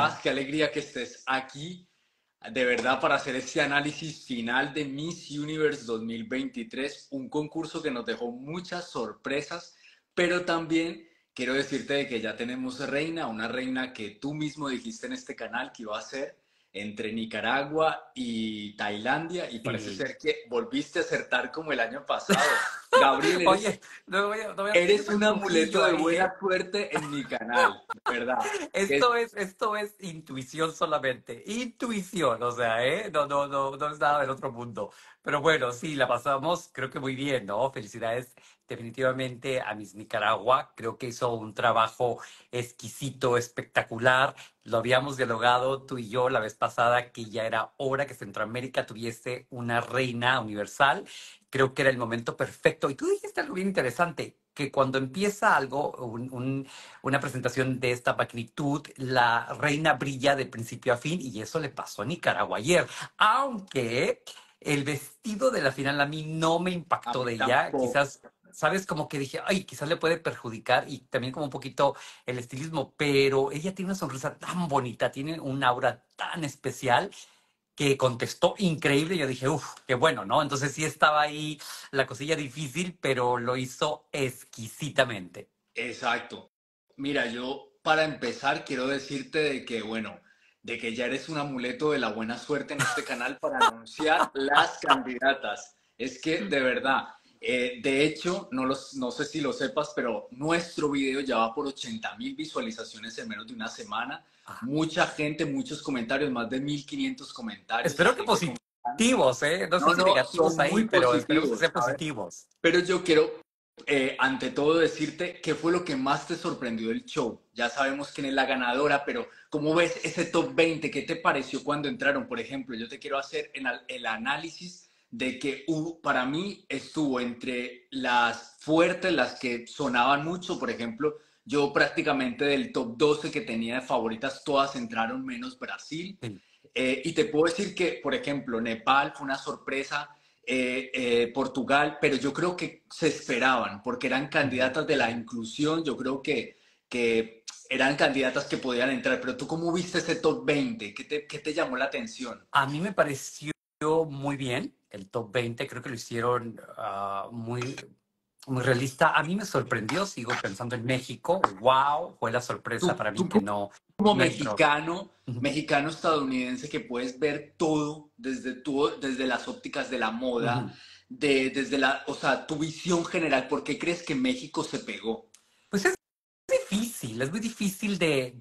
estás? Qué alegría que estés aquí, de verdad, para hacer este análisis final de Miss Universe 2023, un concurso que nos dejó muchas sorpresas, pero también quiero decirte de que ya tenemos reina, una reina que tú mismo dijiste en este canal que iba a ser entre Nicaragua y Tailandia, y parece Sí. ser que volviste a acertar como el año pasado. Gabriel, Oye, no voy a pedir eres un presumillo amuleto de ahí, buena ¿eh? suerte en mi canal, de verdad. Esto es intuición solamente. Intuición, o sea, ¿eh? No es nada del otro mundo. Pero bueno, sí, la pasamos, creo que muy bien, ¿no? Felicidades definitivamente a Miss Nicaragua. Creo que hizo un trabajo exquisito, espectacular. Lo habíamos dialogado tú y yo la vez pasada, que ya era hora que Centroamérica tuviese una reina universal. Creo que era el momento perfecto. Y tú dijiste algo bien interesante, que cuando empieza algo, una presentación de esta magnitud, la reina brilla de principio a fin, y eso le pasó a Nicaragua ayer. Aunque el vestido de la final a mí no me A impactó mí de ella, tampoco. quizás, ¿sabes? Como que dije, ay, quizás le puede perjudicar, y también como un poquito el estilismo, pero ella tiene una sonrisa tan bonita, tiene un aura tan especial que contestó increíble. Yo dije, uff, qué bueno, ¿no? Entonces sí estaba ahí la cosilla difícil, pero lo hizo exquisitamente. Exacto. Mira, yo para empezar quiero decirte de que, bueno, de que ya eres un amuleto de la buena suerte en este canal para anunciar las candidatas. Es que, de verdad, de hecho, no sé si lo sepas, pero nuestro video ya va por 80.000 visualizaciones en menos de una semana. Ah, Mucha gente, muchos comentarios, más de 1.500 comentarios, la espero que gente comentando. positivos, ¿eh? No sé No, si no, negativos son ahí, muy pero esperemos que positivos, sean ¿sabes? positivos. Pero yo quiero, ante todo, decirte qué fue lo que más te sorprendió del show. Ya sabemos quién es la ganadora, pero ¿cómo ves ese top 20? ¿Qué te pareció cuando entraron? Por ejemplo, yo te quiero hacer el análisis de que para mí estuvo entre las fuertes, las que sonaban mucho. Por ejemplo, yo prácticamente del top 12 que tenía de favoritas, todas entraron menos Brasil. Sí. Y te puedo decir que, por ejemplo, Nepal fue una sorpresa, Portugal, pero yo creo que se esperaban porque eran Ujú. candidatas de la inclusión. Yo creo que eran candidatas que podían entrar. Pero tú, ¿cómo viste ese top 20? Qué te llamó la atención? A mí me pareció muy bien el top 20. Creo que lo hicieron muy realista. A mí me sorprendió, sigo pensando en México. ¡Wow! Fue la sorpresa para mí Tú que no, como no entró. mexicano, Ujú, mexicano estadounidense, que puedes ver todo desde las ópticas de la moda, ujú. desde o sea, tu visión general. ¿Por qué crees que México se pegó? Pues es muy difícil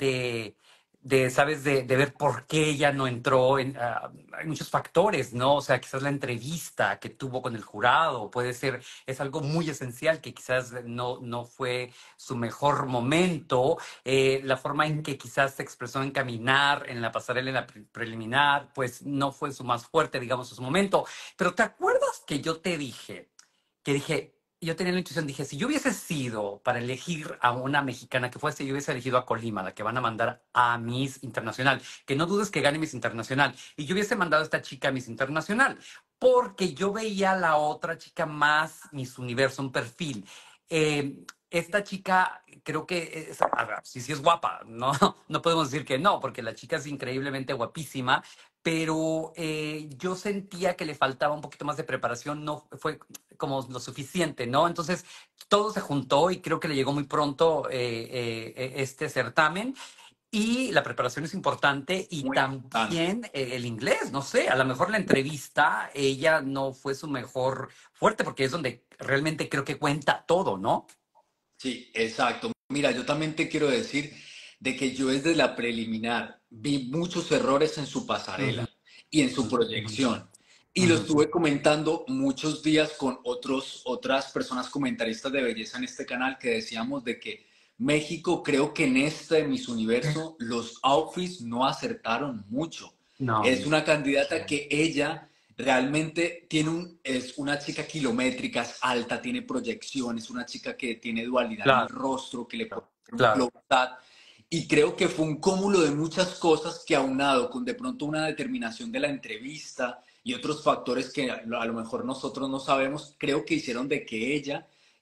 ¿sabes? De ver por qué ella no entró. Hay muchos factores, ¿no? O sea, quizás la entrevista que tuvo con el jurado puede ser, es algo muy esencial que quizás no fue su mejor momento. La forma en que quizás se expresó en caminar, en la pasarela, en la preliminar, pues no fue su más fuerte, digamos, en su momento. Pero ¿te acuerdas que yo te dije? Que dije, yo tenía la intuición, dije, si yo hubiese sido para elegir a una mexicana que fuese, yo hubiese elegido a Colima, la que van a mandar a Miss Internacional, que no dudes que gane Miss Internacional, y yo hubiese mandado a esta chica a Miss Internacional, porque yo veía a la otra chica más Miss Universo, un perfil. Esta chica creo que a ver, sí es guapa, no, no podemos decir que no, porque la chica es increíblemente guapísima, pero yo sentía que le faltaba un poquito más de preparación, no fue como lo suficiente, ¿no? Entonces, todo se juntó y creo que le llegó muy pronto este certamen. Y la preparación es importante, y Muy importante. también el inglés, no sé, a lo mejor la entrevista, ella no fue su mejor fuerte, porque es donde realmente creo que cuenta todo, ¿no? Sí, exacto. Mira, yo también te quiero decir de que yo desde la preliminar vi muchos errores en su Ujú, pasarela y en su ujú, proyección. Y lo ujú, estuve comentando muchos días con otras personas comentaristas de belleza en este canal, que decíamos de que México, creo que en este Miss Universo los outfits no acertaron mucho. no, Es una candidata que ella realmente es una chica kilométrica, es alta, tiene proyección, es una chica que tiene dualidad en el claro, rostro, que le puede hacer un claro. close-up. Y creo que fue un cúmulo de muchas cosas que, aunado con de pronto una determinación de la entrevista y otros factores que a lo mejor nosotros no sabemos, creo que hicieron de que ella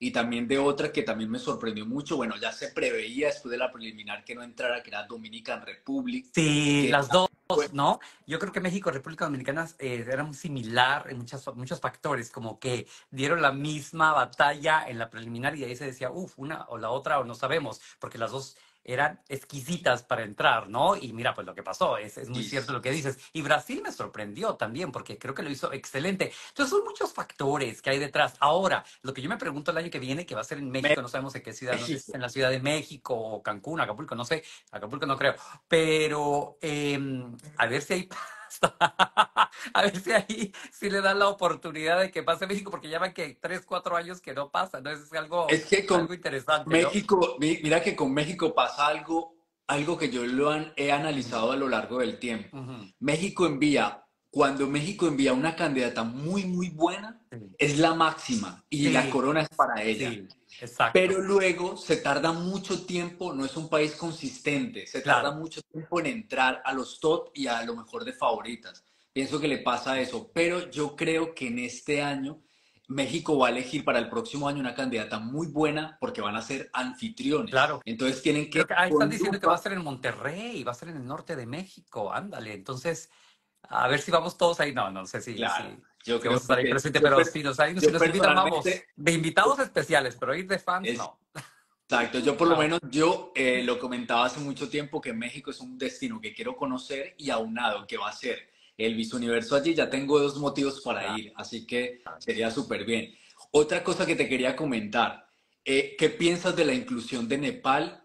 y también de otra que también me sorprendió mucho. Bueno, ya se preveía después de la preliminar que no entrara, que era Dominican Republic, Sí, que las dos, fue, ¿no? Yo creo que México y República Dominicana eran similar en muchos factores, como que dieron la misma batalla en la preliminar y de ahí se decía, uff, una o la otra o no sabemos, porque las dos eran exquisitas para entrar, ¿no? Y mira, pues lo que pasó, es muy sí, cierto lo que dices. Y Brasil me sorprendió también, porque creo que lo hizo excelente. Entonces son muchos factores que hay detrás. Ahora, lo que yo me pregunto el año que viene, que va a ser en México, no sabemos en qué ciudad, no sé si es México. en la Ciudad de México o Cancún, Acapulco, no sé, Acapulco no creo, pero a ver si hay pasta. A ver si ahí sí le dan la oportunidad de que pase México, porque ya van que 3, 4 años que no pasa, ¿no? Es algo, Es que con algo interesante, ¿no? México, mira que con México pasa algo que yo he analizado a lo largo del tiempo. Ujú. México envía, cuando México envía una candidata muy, muy buena, Sí, es la máxima y la sí, corona es para ella. sí, Pero exacto. luego se tarda mucho tiempo, no es un país consistente, se tarda Claro, mucho tiempo en entrar a los top y a lo mejor de favoritas. Pienso que le pasa eso, pero yo creo que en este año México va a elegir para el próximo año una candidata muy buena porque van a ser anfitriones. claro. Entonces tienen que, Creo que ahí están con diciendo que va a lupa, ser en Monterrey, va a ser en el norte de México, ándale. Entonces, a ver si vamos todos ahí. No, no sé si, claro, si, yo si vamos creo a estar ahí que presentes, pero sí, si yo nos invitan, personalmente, vamos. De invitados especiales, pero ir de fans, es no. exacto, yo por lo No, menos yo lo comentaba hace mucho tiempo que México es un destino que quiero conocer y aunado que va a ser el Miss Universo allí, ya tengo dos motivos para claro. ir, así que sería súper bien. Otra cosa que te quería comentar, ¿qué piensas de la inclusión de Nepal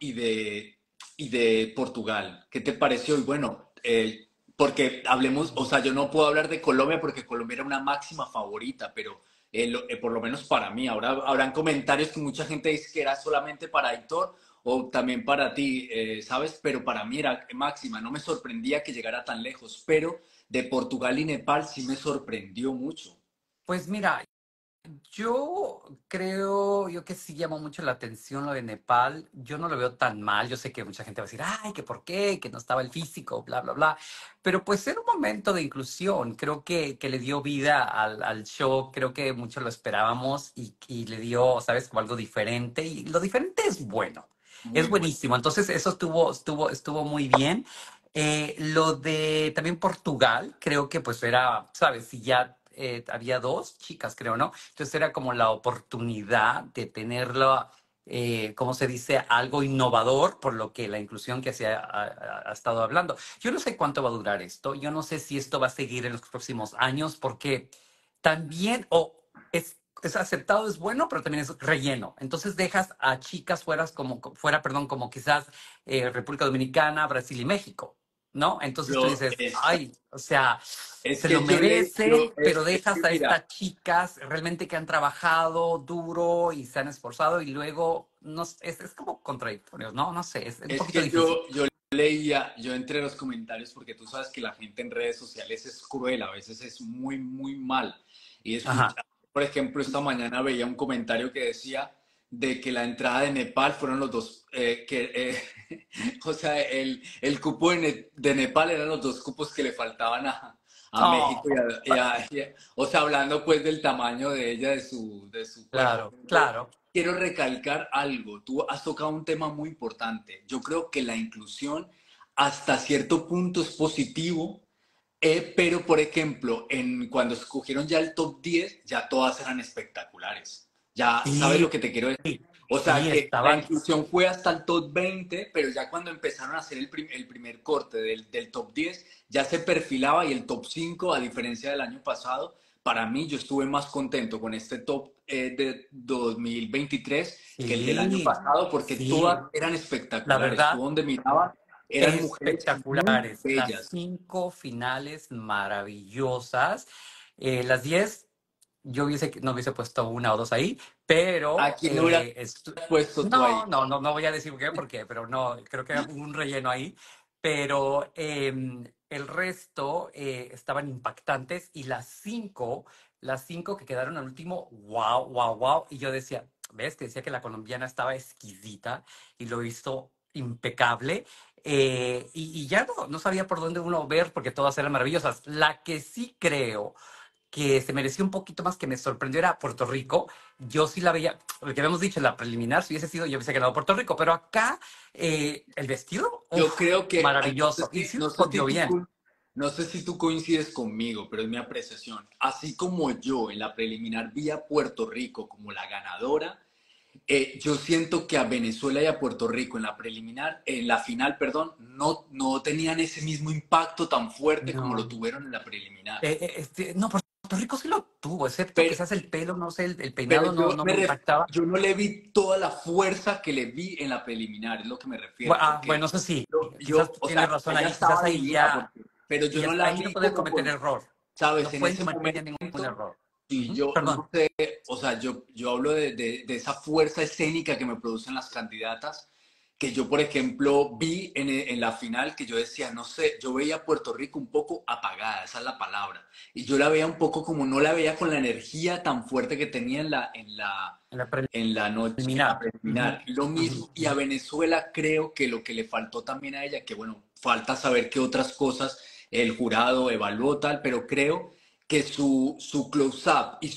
y de Portugal? ¿Qué te pareció? Y bueno, porque hablemos, o sea, yo no puedo hablar de Colombia porque Colombia era una máxima favorita, pero por lo menos para mí. Ahora habrán comentarios que mucha gente dice que era solamente para Héctor o también para ti, ¿sabes? Pero para mí era máxima. No me sorprendía que llegara tan lejos, pero de Portugal y Nepal sí me sorprendió mucho. Pues mira, yo que sí llamó mucho la atención lo de Nepal. Yo no lo veo tan mal. Yo sé que mucha gente va a decir, ay, que por qué, que no estaba el físico, bla, bla, bla. Pero pues era un momento de inclusión. Creo que le dio vida al show. Creo que mucho lo esperábamos y le dio, ¿sabes? Como algo diferente. Y lo diferente es bueno. Es Muy bueno. buenísimo. Entonces, eso estuvo muy bien. Lo de también Portugal, creo que pues era, ¿sabes? Si ya había dos chicas, creo, ¿no? Entonces era como la oportunidad de tenerlo, ¿cómo se dice? Algo innovador, por lo que la inclusión que se ha estado hablando. Yo no sé cuánto va a durar esto, yo no sé si esto va a seguir en los próximos años, porque también, es aceptado, es bueno, pero también es relleno. Entonces dejas a chicas fuera, perdón, como quizás República Dominicana, Brasil y México, ¿no? Entonces tú Lo, dices, es, ay, o sea, es se lo que yo leí, merecen, pero es que dejas a mira, estas chicas realmente que han trabajado duro y se han esforzado y luego no, es como contradictorio, ¿no? No sé, es un es poquito que difícil. yo leía, yo entré los comentarios porque tú sabes que la gente en redes sociales es cruel, a veces es muy, muy mal. Y Ajá. escucha, por ejemplo, esta mañana veía un comentario que decía de que la entrada de Nepal fueron los dos, o sea, cupo de Nepal eran los dos cupos que le faltaban a México Oh, o sea, hablando pues del tamaño de ella, de su cuerpo. claro, claro. Quiero recalcar algo. Tú has tocado un tema muy importante. Yo creo que la inclusión hasta cierto punto es positivo, pero por ejemplo, cuando escogieron ya el top 10 ya todas eran espectaculares. Ya sabes lo Sí, que te quiero decir. O sea sí, que la estaban. inclusión fue hasta el top 20, pero ya cuando empezaron a hacer el primer corte del top 10 ya se perfilaba y el top 5 a diferencia del año pasado, para mí yo estuve más contento con este top de 2023 que el del año Sí, pasado, porque todas sí, eran la espectaculares. Tú verdad, donde mirabas eran mujeres muy espectaculares. Las bellas. 5 finales maravillosas. Las 10, no hubiese puesto una o dos ahí, ¿A pero quién hubieras puesto tú ahí? no voy a decir por qué, pero no, creo que hubo un relleno ahí. Pero el resto estaban impactantes y las cinco que quedaron al último, wow, wow, wow. Y yo decía, ¿ves? Que decía que la colombiana estaba exquisita y lo hizo impecable. Y ya no sabía por dónde uno ver porque todas eran maravillosas. La que sí creo que se mereció un poquito más, que me sorprendió, era Puerto Rico. Yo sí la veía, lo que habíamos dicho en la preliminar, si hubiese sido, yo hubiese ganado Puerto Rico, pero acá el vestido, Yo uff, creo que, ay, maravilloso. Y sí no sé respondió bien. no sé si tú coincides conmigo, pero es mi apreciación. Así como yo en la preliminar vi a Puerto Rico como la ganadora, yo siento que a Venezuela y a Puerto Rico en la preliminar, en la final, perdón, no tenían ese mismo impacto tan fuerte como lo No. tuvieron en la preliminar. No, Puerto Rico sí lo tuvo, excepto Pero, quizás el pelo, no sé, el pero peinado no me impactaba. yo no le vi toda la fuerza que le vi en la preliminar, es lo que me refiero, porque Bueno, eso sí, quizás o tienes sea, razón ella ahí, quizás estaba ahí divina, ya, porque, pero yo no la ahí no vi puede como cometer con, error, ¿sabes? no En puede ese cometer ya ningún momento, error. y Ujú, yo perdón. no sé, o sea, yo hablo de esa fuerza escénica que me producen las candidatas, que yo, por ejemplo, vi en la final, que yo decía, no sé, yo veía a Puerto Rico un poco apagada, esa es la palabra, y yo la veía un poco como no la veía con la energía tan fuerte que tenía En la en la noche, en la preliminar. Ujú, preliminar. Lo ujú, mismo, y a ujú. Venezuela creo que lo que le faltó también a ella, que bueno, falta saber qué otras cosas el jurado evaluó tal, pero creo que su close-up y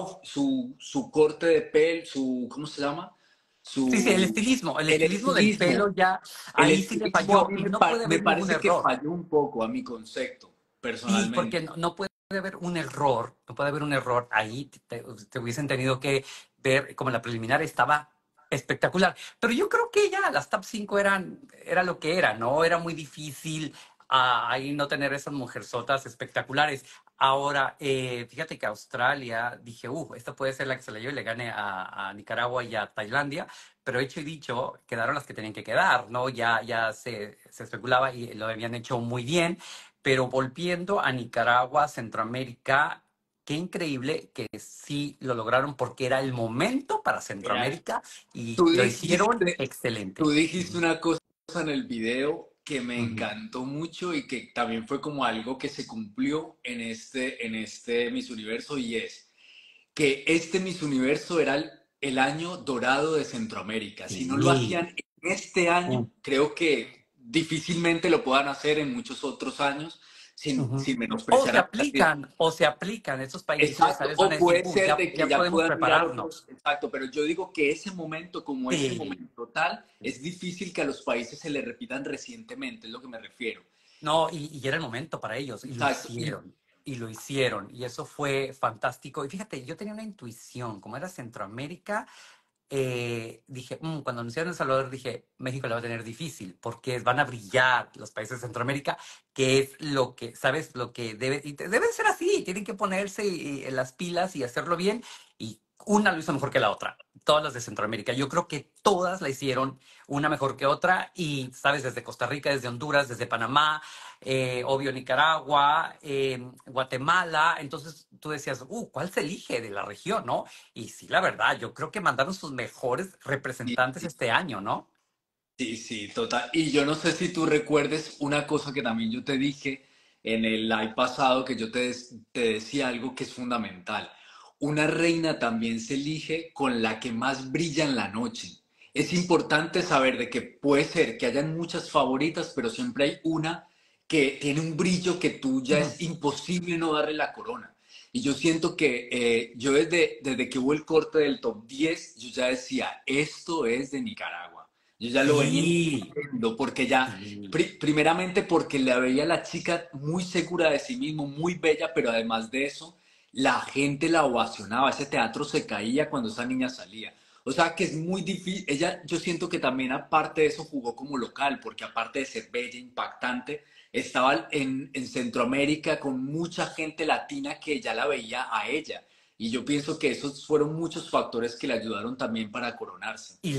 su corte de pelo, ¿cómo se llama? Sí, sí, Su, el el estilismo del estilismo. pelo ya, El ahí sí le estilismo a falló mí y no puede me haber ningún parece que error. falló un poco a mi concepto, Sí, porque personalmente. no puede haber un error, no puede haber un error ahí, te hubiesen tenido que ver como la preliminar estaba espectacular. Pero yo creo que ya las top 5 era lo que era, ¿no? Era muy difícil ahí no tener esas mujerzotas espectaculares. Ahora, fíjate que Australia, dije, esta puede ser la que se la lleve y le gane a Nicaragua y a Tailandia, pero hecho y dicho, quedaron las que tenían que quedar, ¿no? Ya se especulaba y lo habían hecho muy bien. Pero volviendo a Nicaragua, Centroamérica, qué increíble que sí lo lograron porque era el momento para Era, Centroamérica y tú lo hicieron dijiste, tú excelente. dijiste Ujú, una cosa en el video que me ujú. encantó mucho y que también fue como algo que se cumplió en este Miss Universo y es que este Miss Universo era el año dorado de Centroamérica. Si no lo Sí. hacían en este año, creo que difícilmente lo puedan hacer en muchos otros años Ujú. sin menospreciar a o se aplican estos países, exacto, ¿sabes? Van o a decir, puede ser de que ya ya podemos puedan mirar otros, prepararnos. exacto, pero yo digo que ese momento, como ese Sí. momento tal, es difícil que a los países se le repitan recientemente, es lo que me refiero. No, y era el momento para ellos, Exacto, y lo hicieron, y eso fue fantástico. Y fíjate, yo tenía una intuición, como era Centroamérica, dije, cuando anunciaron El Salvador, dije, México la va a tener difícil, porque van a brillar los países de Centroamérica, que es lo que, ¿sabes? Lo que deben ser así, tienen que ponerse en las pilas y hacerlo bien, y una lo hizo mejor que la otra, todas las de Centroamérica. Yo creo que todas la hicieron una mejor que otra, y, ¿sabes? Desde Costa Rica, desde Honduras, desde Panamá, obvio Nicaragua, Guatemala, entonces tú decías, ¿cuál se elige de la región, no? Y sí, la verdad, yo creo que mandaron sus mejores sí, representantes sí, este año, ¿no? sí, sí, total. Y yo no sé si tú recuerdes una cosa que también yo te dije en el live pasado, que te decía algo que es fundamental. Una reina también se elige con la que más brilla en la noche. Es importante saber de que puede ser que hayan muchas favoritas, pero siempre hay una que tiene un brillo que tú ya Ujú. es imposible no darle la corona. Y yo siento que yo desde que hubo el corte del top 10 yo ya decía, esto es de Nicaragua. Yo ya lo venía Sí, viendo porque ya, sí. primeramente porque la veía la chica muy segura de sí mismo, muy bella, pero además de eso, la gente la ovacionaba, ese teatro se caía cuando esa niña salía. O sea que es muy difícil, ella yo siento que también aparte de eso jugó como local, porque aparte de ser bella, impactante, estaba en Centroamérica con mucha gente latina que ya la veía a ella. Y yo pienso que esos fueron muchos factores que le ayudaron también para coronarse. Y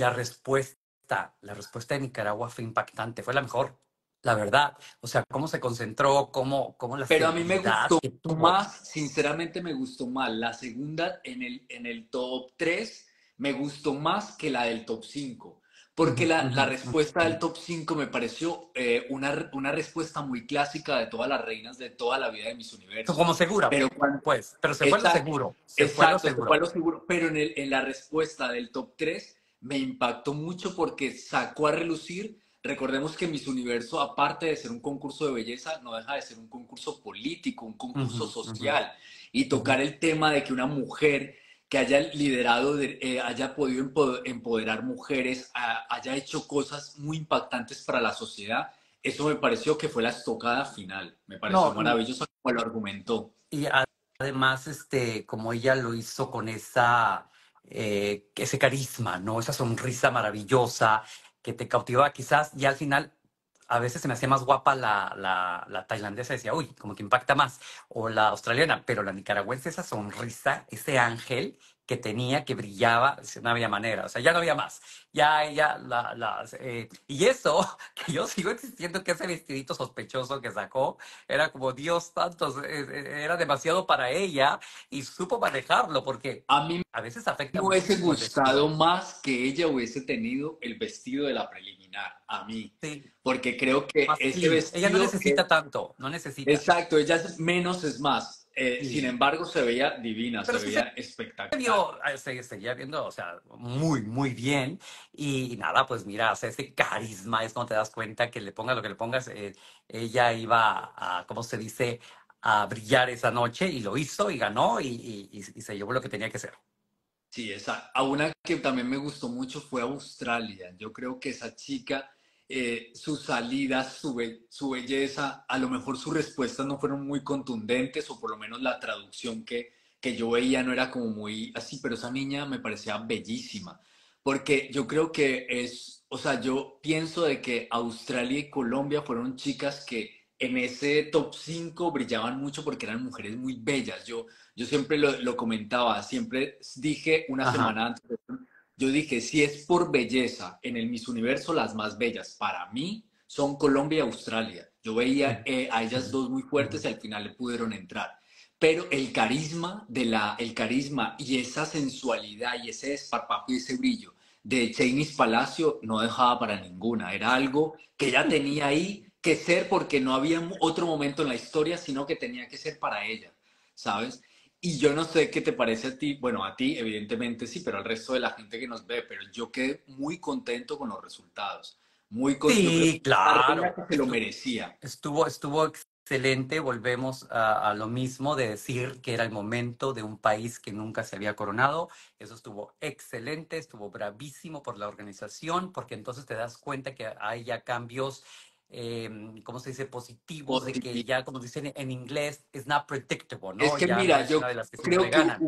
la respuesta de Nicaragua fue impactante, fue la mejor, la verdad. O sea, cómo se concentró, cómo la Pero a mí me seguridad gustó que tuvo. más, sinceramente me gustó más la segunda en el top 3 me gustó más que la del top 5 porque Ujú, la ujú, respuesta del ujú. top 5 me pareció una respuesta muy clásica de todas las reinas de toda la vida de Miss Universo. Como segura, Pero cuando, pues, pero se fue a lo esa, seguro, se fue a lo exacto, se fue a seguro. lo seguro, pero en la respuesta del top 3 me impactó mucho porque sacó a relucir. Recordemos que Miss Universo, aparte de ser un concurso de belleza, no deja de ser un concurso político, un concurso Ujú, ujú. social. y Ujú. tocar el tema de que una mujer que haya liderado, haya podido empoderar mujeres, haya hecho cosas muy impactantes para la sociedad, eso me pareció que fue la estocada final. Me pareció No, maravilloso como lo argumentó. y además, como ella lo hizo con ese carisma, ¿no? Esa sonrisa maravillosa que te cautivaba quizás, y al final a veces se me hacía más guapa la tailandesa, decía, uy, como que impacta más, o la australiana, pero la nicaragüense, esa sonrisa, ese ángel que tenía, que brillaba, no había manera, o sea, ya no había más. Ya ella, y eso, que yo sigo existiendo, que ese vestidito sospechoso que sacó, era como, Dios santo, era demasiado para ella y supo manejarlo porque A mí a veces afecta me hubiese muchísimo el gustado vestido. más que ella hubiese tenido el vestido de la preliminar, a mí, Sí, porque creo que más ese slim. Ella no vestido necesita tanto, no necesita. exacto, ella es menos es más. Sin Sí. embargo, se veía divina, se Pero sí se veía espectacular. vio, se seguía viendo, o sea, muy, muy bien. Y nada, pues mira, o sea, ese carisma es cuando te das cuenta que le pongas lo que le pongas, ella iba a, ¿cómo se dice?, a brillar esa noche y lo hizo y ganó y se llevó lo que tenía que ser. Sí, esa. A una que también me gustó mucho fue Australia. Yo creo que esa chica, su salida, su belleza, a lo mejor sus respuestas no fueron muy contundentes, o por lo menos la traducción que yo veía no era como muy así, pero esa niña me parecía bellísima. Porque yo creo que es, o sea, yo pienso de que Australia y Colombia fueron chicas que en ese top 5 brillaban mucho porque eran mujeres muy bellas. Yo siempre lo comentaba, siempre dije una Ajá. semana antes, yo dije, si es por belleza en el Miss Universo, las más bellas para mí son Colombia y Australia. Yo veía Ujú, a ellas ujú, dos muy ujú. fuertes y al final le pudieron entrar. Pero el carisma y esa sensualidad y ese desparpajo y ese brillo de Chainis Palacio no dejaba para ninguna. Era algo que ella tenía ahí que ser porque no había otro momento en la historia, sino que tenía que ser para ella, ¿sabes? Y yo no sé qué te parece a ti, bueno, a ti evidentemente sí, pero al resto de la gente que nos ve, pero yo quedé muy contento con los resultados. Yo creo que Sí, una reina claro. que se lo merecía. Estuvo excelente. Volvemos a lo mismo de decir que era el momento de un país que nunca se había coronado. Eso estuvo excelente, estuvo bravísimo por la organización, porque entonces te das cuenta que hay ya cambios, ¿cómo se dice? Positivos, de que ya, como dicen en inglés, it's not predictable, Es ¿no? que Ya no mira, es yo una de las que siempre creo que ganan.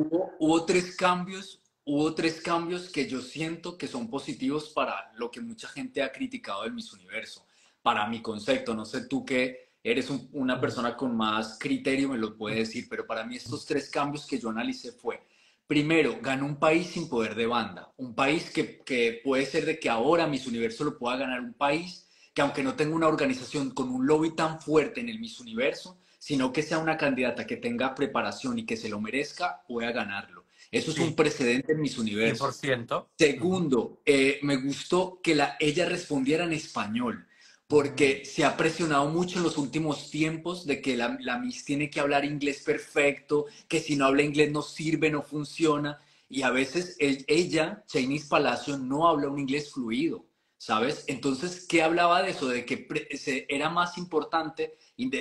hubo tres cambios que yo siento que son positivos para lo que mucha gente ha criticado del Miss Universo, para mi concepto. No sé tú que eres una Ujú, persona con más criterio me lo puede decir, pero para mí estos tres cambios que yo analicé fue, primero, ganó un país sin poder de banda, un país que puede ser de que ahora Miss Universo lo pueda ganar un país que aunque no tenga una organización con un lobby tan fuerte en el Miss Universo, sino que sea una candidata que tenga preparación y que se lo merezca, pueda ganarlo. Eso es un sí, precedente en Miss cien por Universo. ciento. Ujú, Segundo, me gustó que ella respondiera en español, ujú. porque se ha presionado mucho en los últimos tiempos de que la Miss tiene que hablar inglés perfecto, que si no habla inglés no sirve, no funciona, y a veces ella, Chinese Palacio, no habla un inglés fluido, ¿sabes? Entonces, ¿qué hablaba de eso? De que era más importante,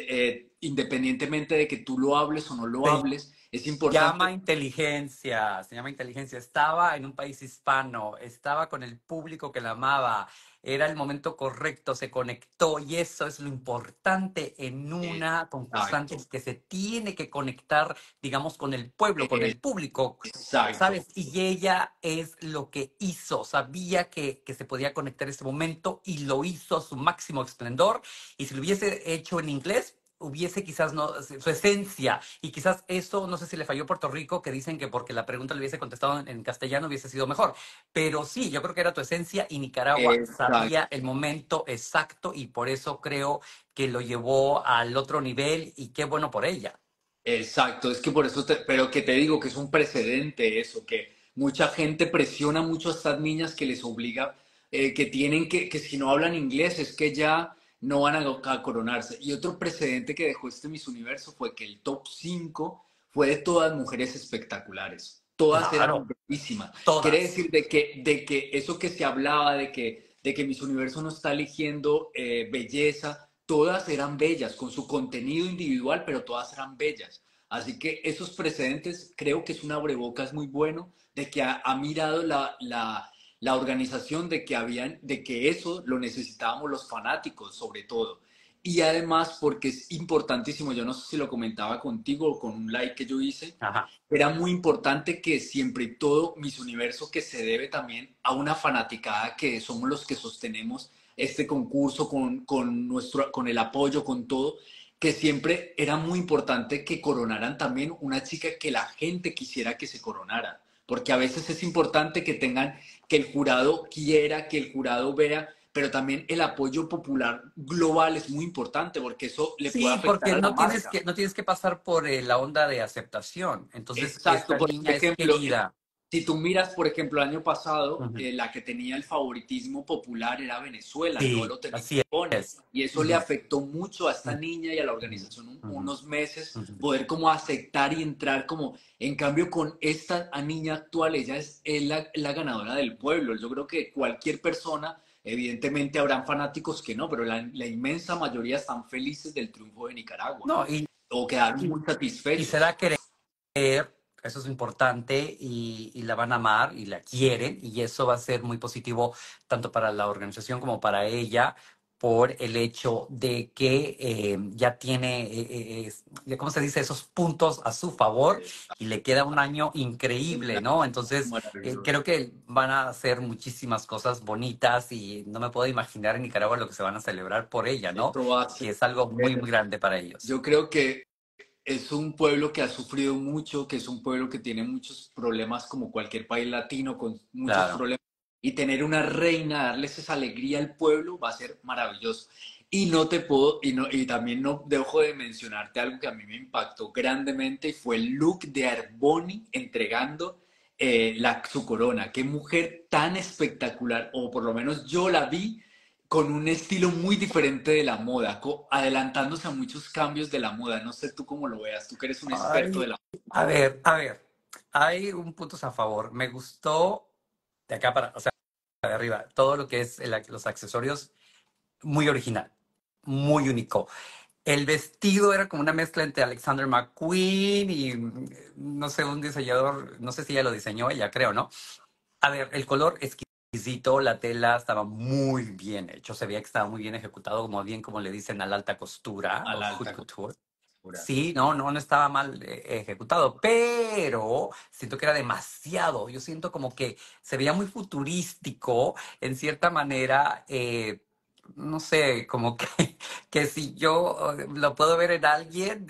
independientemente de que tú lo hables o no lo Se hables, es llama importante. inteligencia, se llama inteligencia. Estaba en un país hispano, estaba con el público que la amaba, era el momento correcto, se conectó y eso es lo importante en una concursante Exacto. que se tiene que conectar, digamos, con el pueblo, con el público. Exacto. ¿Sabes? Y ella es lo que hizo, sabía que se podía conectar ese momento y lo hizo a su máximo esplendor. Y si lo hubiese hecho en inglés, hubiese quizás no, su esencia, y quizás eso, no sé si le falló a Puerto Rico, que dicen que porque la pregunta le hubiese contestado en castellano hubiese sido mejor. Pero sí, yo creo que era tu esencia y Nicaragua sabía Exacto. el momento exacto y por eso creo que lo llevó al otro nivel y qué bueno por ella. Exacto, es que por eso, pero que te digo que es un precedente eso, que mucha gente presiona mucho a estas niñas que les obliga, que tienen que si no hablan inglés es que ya no van a coronarse. Y otro precedente que dejó este Miss Universo fue que el top 5 fue de todas mujeres espectaculares. Todas eran Claro, bellísimas. Quiere todas. decir de que eso que se hablaba de que Miss Universo no está eligiendo belleza, todas eran bellas, con su contenido individual, pero todas eran bellas. Así que esos precedentes creo que es un abrebocas muy bueno de que ha mirado la organización de que de que eso lo necesitábamos los fanáticos sobre todo. Y además porque es importantísimo, yo no sé si lo comentaba contigo o con un like que yo hice, Ajá. era muy importante que siempre y todo Miss Universo, que se debe también a una fanaticada que somos los que sostenemos este concurso con el apoyo, con todo, que siempre era muy importante que coronaran también una chica que la gente quisiera que se coronara, porque a veces es importante que tengan, que el jurado quiera, que el jurado vea, pero también el apoyo popular global es muy importante porque eso le puede Sí, afectar porque a la no tienes marca. que, no tienes que pasar por la onda de aceptación. Entonces, Exacto, esta por niña es ejemplo, querida. si tú miras, por ejemplo, el año pasado, Ujú. la que tenía el favoritismo popular era Venezuela, no Sí, lo tenía así Pony. es. Y eso le Ujú, afectó mucho a esta ujú, niña y a la ujú, organización ujú, unos meses, ujú. poder como aceptar y entrar como, en cambio con esta niña actual, ella es la ganadora del pueblo. Yo creo que cualquier persona, evidentemente habrán fanáticos que no, pero la inmensa mayoría están felices del triunfo de Nicaragua No, o quedaron y, muy y se da satisfechos. a querer, eso es importante, y la van a amar y la quieren, y eso va a ser muy positivo tanto para la organización como para ella, por el hecho de que ya tiene, ¿cómo se dice?, esos puntos a su favor, y le queda un año increíble, ¿no? Entonces, Maravilloso. creo que van a hacer muchísimas cosas bonitas, y no me puedo imaginar en Nicaragua lo que se van a celebrar por ella, ¿no? Esto va a Que es algo muy, ser, muy grande para ellos. yo creo que es un pueblo que ha sufrido mucho, que es un pueblo que tiene muchos problemas como cualquier país latino, con muchos Claro. problemas. Y tener una reina, darles esa alegría al pueblo, va a ser maravilloso. Y no te puedo, y también no dejo de mencionarte algo que a mí me impactó grandemente, y fue el look de Arboni entregando su corona. Qué mujer tan espectacular, o por lo menos yo la vi con un estilo muy diferente de la moda, adelantándose a muchos cambios de la moda. No sé tú cómo lo veas, tú que eres un experto de Ay, la a ver, hay un punto a favor. Me gustó de acá para, o sea, de arriba, todo lo que es los accesorios, muy original, muy único. El vestido era como una mezcla entre Alexander McQueen y no sé, un diseñador, no sé si ella lo diseñó, ella creo, ¿no? A ver, el color exquisito, la tela estaba muy bien hecho, se veía que estaba muy bien ejecutado, como bien como le dicen a la alta costura a o la haute alta couture. costura. Sí, no estaba mal ejecutado, pero siento que era demasiado. Yo siento como que se veía muy futurístico en cierta manera. No sé, como que, que si yo lo puedo ver en alguien,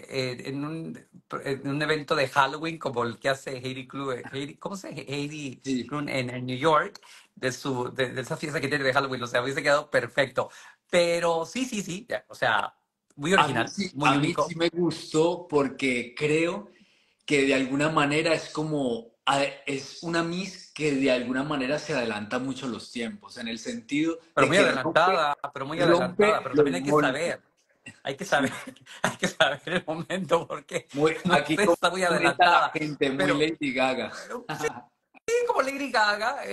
en un evento de Halloween como el que hace Heidi Klum, ¿cómo se llama? Heidi Sí, Klum en New York, de esa fiesta que tiene de Halloween, o sea, hubiese quedado perfecto. Pero sí, sí, sí, ya, o sea, muy original, muy a mí sí único. me gustó porque creo que de alguna manera es como, es una Miss que de alguna manera se adelanta mucho a los tiempos, en el sentido de que Muy adelantada, rompe pero los también moldes. hay que saber, Sí, hay que saber el momento, porque no aquí sé, está muy comenta la adelantada, gente, muy pero Lady Gaga. sí, como Lady Gaga,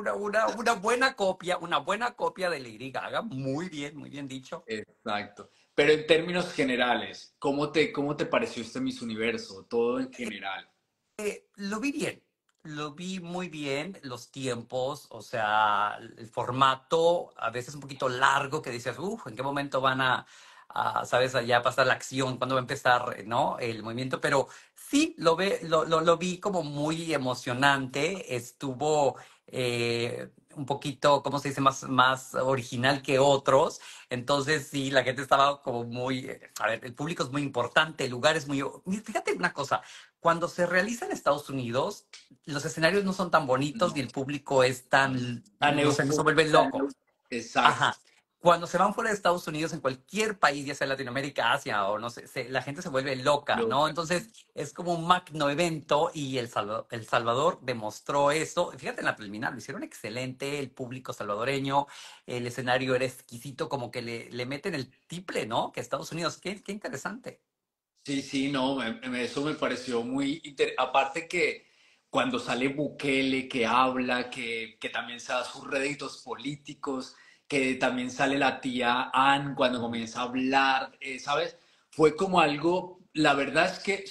una buena copia de Lady Gaga, muy bien dicho. Exacto. Pero en términos generales, cómo te pareció este Miss Universo? Todo en general. Lo vi bien, lo vi muy bien, los tiempos, o sea, el formato, a veces un poquito largo, que dices, uff, ¿en qué momento van sabes, allá pasar la acción, cuándo va a empezar, ¿no? El movimiento, pero sí, lo vi como muy emocionante, estuvo un poquito, ¿cómo se dice?, más original que otros, entonces sí, la gente estaba como muy, a ver, el público es muy importante, el lugar es muy, fíjate una cosa, cuando se realiza en Estados Unidos, los escenarios no son tan bonitos No, ni el público es tan, tan no sé, no se vuelve loco. Exacto. Ajá. Cuando se van fuera de Estados Unidos, en cualquier país, ya sea Latinoamérica, Asia o no sé, la gente se vuelve loca, ¿no? Loca. Entonces es como un magno evento, y el Salvador demostró eso. Fíjate en la preliminar, lo hicieron excelente, el público salvadoreño, el escenario era exquisito, como que le meten el triple, ¿no? Que Estados Unidos, qué interesante. Sí, sí, no, eso me pareció muy aparte que cuando sale Bukele, que habla, que también se da sus réditos políticos, que también sale la tía Ann cuando comienza a hablar, ¿sabes? Fue como algo la verdad es que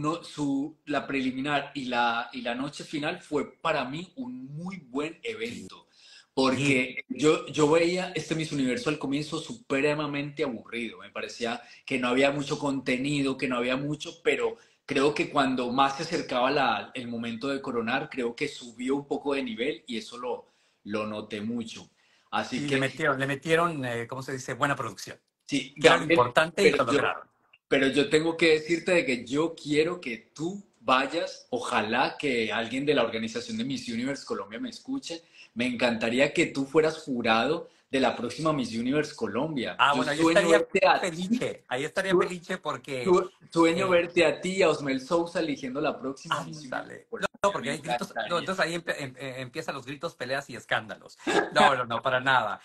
la preliminar y la noche final fue para mí un muy buen Sí. evento, porque yo veía este Miss Universo al comienzo supremamente aburrido, me parecía que no había mucho contenido, que no había mucho, pero creo que cuando más se acercaba el momento de coronar, creo que subió un poco de nivel y eso lo noté mucho. Así Y que le metieron, ¿cómo se dice? Buena producción, sí, que era lo Gabriel, importante y pero lo yo, lograron. pero yo tengo que decirte de que yo quiero que tú vayas, ojalá que alguien de la organización de Miss Universe Colombia me escuche, me encantaría que tú fueras jurado de la próxima Miss Universe Colombia. Ah, Yo bueno, sueño verte a ti, ahí estaría feliz porque, sueño eh, verte a ti y a Osmel Sousa eligiendo la próxima Miss Universe ándale. No, Colombia, porque me hay gritos, no, encantaría. entonces ahí empiezan los gritos, peleas y escándalos. No, no, no, para nada.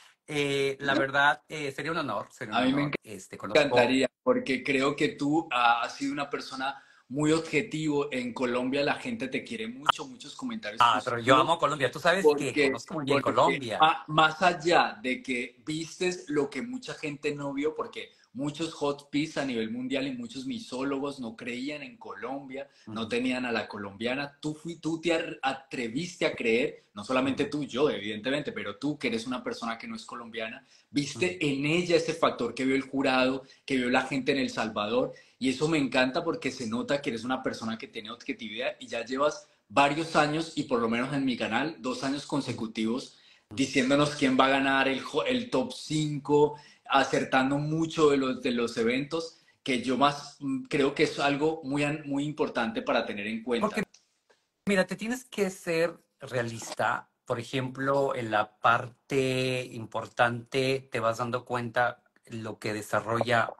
La verdad, sería un A mí me honor. Conozco. encantaría, porque creo que tú has sido una persona muy objetivo. En Colombia la gente te quiere mucho, muchos comentarios Ah, pero yo positivos, amo Colombia. Tú sabes que porque, conozco muy bien porque Colombia. más allá de que vistes lo que mucha gente no vio, porque muchos hot piece a nivel mundial y muchos misólogos no creían en Colombia, no Ujú, tenían a la colombiana, tú te atreviste a creer, no solamente ujú, tú, yo, evidentemente, pero tú que eres una persona que no es colombiana, ujú. viste en ella ese factor que vio el jurado, que vio la gente en El Salvador, y eso me encanta porque se nota que eres una persona que tiene objetividad y ya llevas varios años, y por lo menos en mi canal, 2 años Ujú. consecutivos, diciéndonos quién va a ganar el top 5, acertando mucho de los eventos, que yo más creo que es algo muy importante para tener en Porque cuenta. mira, te tienes que ser realista. Por ejemplo, en la parte importante te vas dando cuenta lo que desarrolla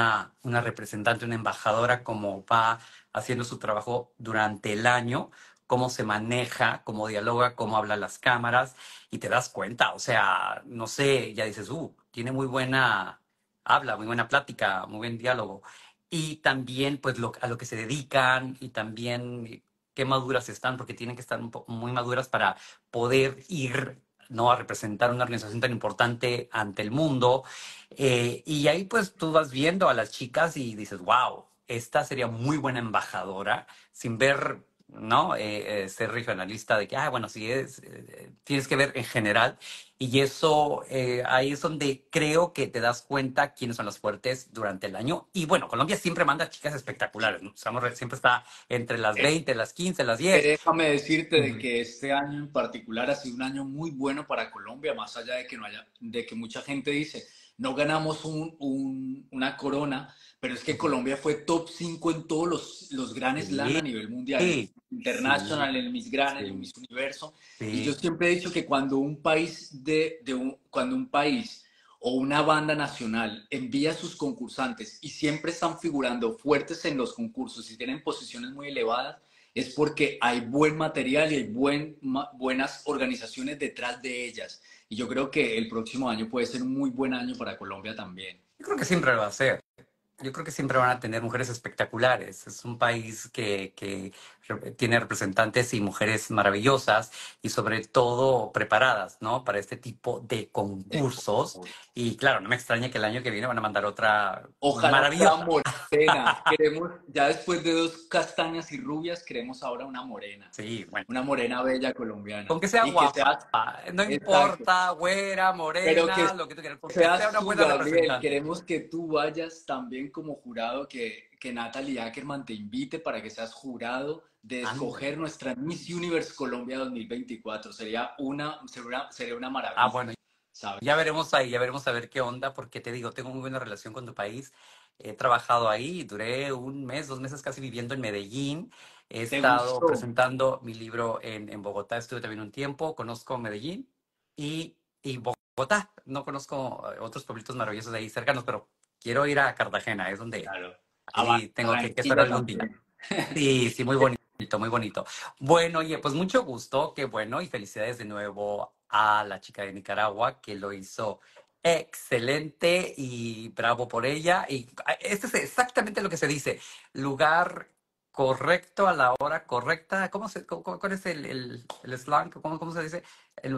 una representante, una embajadora, cómo va haciendo su trabajo durante el año, cómo se maneja, cómo dialoga, cómo habla a las cámaras, y te das cuenta. O sea, no sé, ya dices, tiene muy buena habla, muy buena plática, muy buen diálogo. Y también, pues, a lo que se dedican y también qué maduras están, porque tienen que estar muy maduras para poder ir, ¿no?, a representar una organización tan importante ante el mundo. Y ahí pues tú vas viendo a las chicas y dices, wow, esta sería muy buena embajadora, sin ver, ¿no? Ser regionalista de que, bueno, sí es, tienes que ver en general. Y eso, ahí es donde creo que te das cuenta quiénes son las fuertes durante el año. Y bueno, Colombia siempre manda chicas espectaculares, ¿no? Siempre está entre las 20, las 15, las 10. Déjame decirte de Ujú, que este año en particular ha sido un año muy bueno para Colombia, más allá de que no haya, de que mucha gente dice, no ganamos una corona, pero es que ujú. Colombia fue top 5 en todos los Grand Slam a Sí, nivel mundial, en sí, International, en el Miss Grand, en el sí, Miss Universo. Y yo sí. siempre he dicho que cuando un país cuando un país o una banda nacional envía a sus concursantes y siempre están figurando fuertes en los concursos y tienen posiciones muy elevadas, es porque hay buen material y hay buenas organizaciones detrás de ellas. Y yo creo que el próximo año puede ser un muy buen año para Colombia también. Yo creo que siempre lo va a ser. Yo creo que siempre van a tener mujeres espectaculares. Es un país que tiene representantes y mujeres maravillosas y sobre todo preparadas, ¿no? Para este tipo de concursos. Y claro, no me extraña que el año que viene van a mandar otra Ojalá fuera maravillosa. morena. Queremos, ya después de dos castañas y rubias, queremos ahora Sí, bueno. una morena bella Con colombiana. que sea Y que guapa. sea, No exacto, importa, güera, pero que morena, lo que tú quieras. Con que sea seas una tú, buena Gabriel. representante. Queremos que tú vayas también como jurado, que Natalie Ackerman te invite para que seas jurado de escoger Ándale. nuestra Miss Universe Colombia 2024. Sería una maravilla, Bueno. Ya ¿sabes? veremos ahí, ya veremos a ver qué onda, porque te digo, tengo muy buena relación con tu país. He trabajado ahí, duré un mes, 2 meses casi viviendo en Medellín. He ¿Te estado gustó? presentando mi libro en Bogotá, estuve también un tiempo, conozco Medellín y Bogotá. No conozco otros pueblitos maravillosos de ahí cercanos, pero quiero ir a Cartagena, es donde Claro. A ahí tengo que estar Barranquilla algún día. también. Sí, sí, muy bonito, muy bonito. Bueno, oye, pues mucho gusto, qué bueno, y felicidades de nuevo a la chica de Nicaragua que lo hizo excelente y bravo por ella. Y este es exactamente lo que se dice, lugar correcto a la hora correcta. ¿Cuál es el slang? ¿Cómo se dice?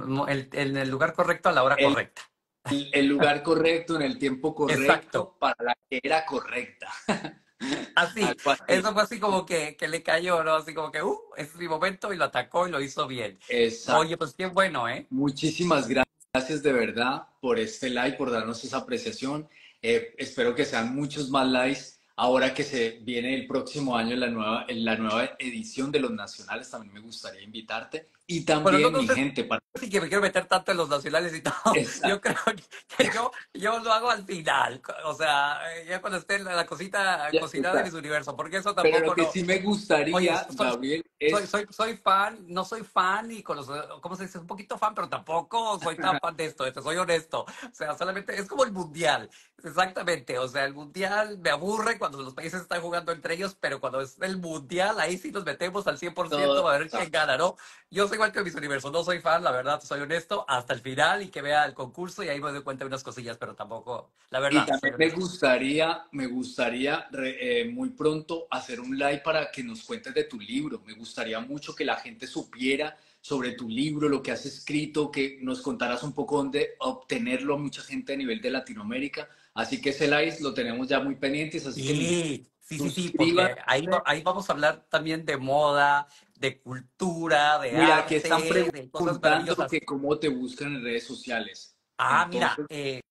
En el lugar correcto a la hora El, correcta. el lugar correcto, en el tiempo Exacto. correcto, para la que era correcta. Así, algo así. eso fue así como que le cayó, ¿no? Así como que, ese es mi momento y lo atacó y lo hizo bien. Exacto. Oye, pues qué bueno, ¿eh? Muchísimas gracias de verdad por este like, por darnos esa apreciación. Espero que sean muchos más likes ahora que se viene el próximo año en la nueva edición de los nacionales. También me gustaría invitarte. Y Bueno, no, también, no mi sé gente, para... si que me quiero meter tanto en los nacionales y todo. Yo creo que yo lo hago al final. O sea, ya cuando esté la cosita Ya cocinada en está. mis universo, porque eso Pero lo tampoco que no. sí me Oye, gustaría, Gabriel, es soy fan, no soy fan y con los, ¿cómo se dice? Un poquito fan, pero tampoco soy tan fan de esto, soy honesto. O sea, solamente es como el mundial, exactamente. O sea, el mundial me aburre cuando los países están jugando entre ellos, pero cuando es el mundial, ahí sí nos metemos al 100% todo. a ver quién gana, ¿no? Yo soy igual que mis universos, no soy fan, la verdad, soy honesto, hasta el final y que vea el concurso y ahí me doy cuenta de unas cosillas, pero tampoco, la Y verdad, soy también honesto. me gustaría muy pronto hacer un live para que nos cuentes de tu libro. Me gustaría mucho que la gente supiera sobre tu libro, lo que has escrito, que nos contaras un poco dónde obtenerlo a mucha gente a nivel de Latinoamérica. Así que ese live lo tenemos ya muy pendientes, así que mi Sí, suscríbanse. porque ahí vamos a hablar también de moda, de cultura, de Mira, aquí están arte, de cosas preguntando maravillosas. que cómo te buscan en redes sociales. Mira, Entonces,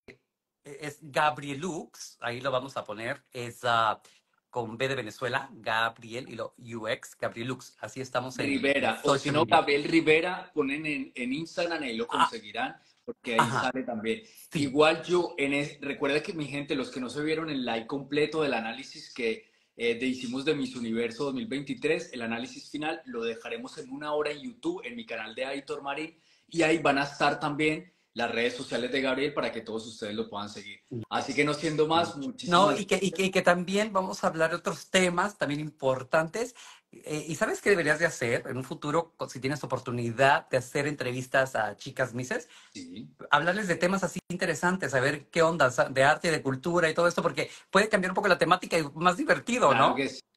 es Gabrielux, ahí lo vamos a poner, es con B de Venezuela, Gabriel y lo UX, Gabrielux, así estamos en Rivera, o si social no, media. Gabriel Rivera, ponen en Instagram, ahí lo Ah, conseguirán, porque ahí ajá, sale también. sí. Igual yo, recuerda que mi gente, los que no se vieron el live completo del análisis que hicimos de Miss Universo 2023, el análisis final lo dejaremos en 1 hora en YouTube, en mi canal de Aitor Marín, y ahí van a estar también las redes sociales de Gabriel para que todos ustedes lo puedan seguir. Así que no siendo más, No, muchísimas y que también vamos a hablar de otros temas también importantes. ¿Y sabes qué deberías de hacer en un futuro, si tienes oportunidad de hacer entrevistas a chicas misses? gracias. Hablarles de temas así interesantes, a ver qué onda, de arte, de cultura y todo esto, porque puede cambiar un poco la temática y más divertido, Claro ¿no? que sí,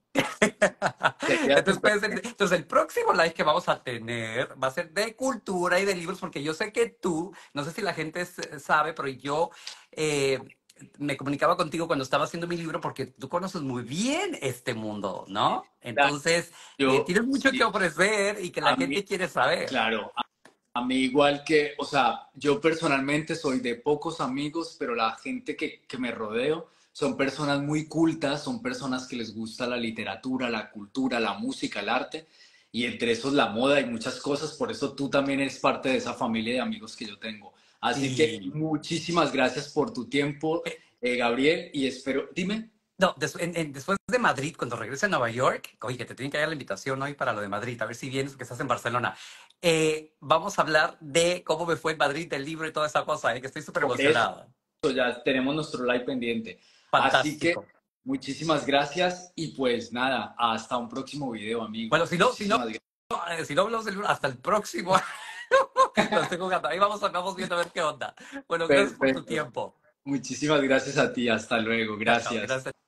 sería Entonces, súper. entonces el próximo live que vamos a tener va a ser de cultura y de libros, porque yo sé que tú, no sé si la gente sabe, pero yo eh, me comunicaba contigo cuando estaba haciendo mi libro porque tú conoces muy bien este mundo, ¿no? Entonces, Yo, tienes mucho que sí, ofrecer y que la a mí, gente quiere saber. claro, a mí igual que, o sea, yo personalmente soy de pocos amigos, pero la gente que me rodeo son personas muy cultas, son personas que les gusta la literatura, la cultura, la música, el arte, y entre esos la moda y muchas cosas, por eso tú también eres parte de esa familia de amigos que yo tengo. Así que Y muchísimas gracias por tu tiempo, Gabriel, y espero, dime. no, después de Madrid, cuando regrese a Nueva York, oye, que te tienen que dar la invitación hoy para lo de Madrid, a ver si vienes, porque estás en Barcelona. Vamos a hablar de cómo me fue en Madrid, del libro y toda esa cosa, que estoy súper Por eso emocionada. ya tenemos nuestro live pendiente. Así que Fantástico. muchísimas gracias y pues nada, hasta un próximo video, amigo. Bueno, Muchísimas gracias. si no hablamos del libro, hasta el próximo. Lo estoy jugando. Ahí vamos viendo a ver qué onda. Bueno, gracias por tu Perfecto. tiempo. Muchísimas gracias a ti. Hasta luego. Chao, chao. Gracias. Gracias.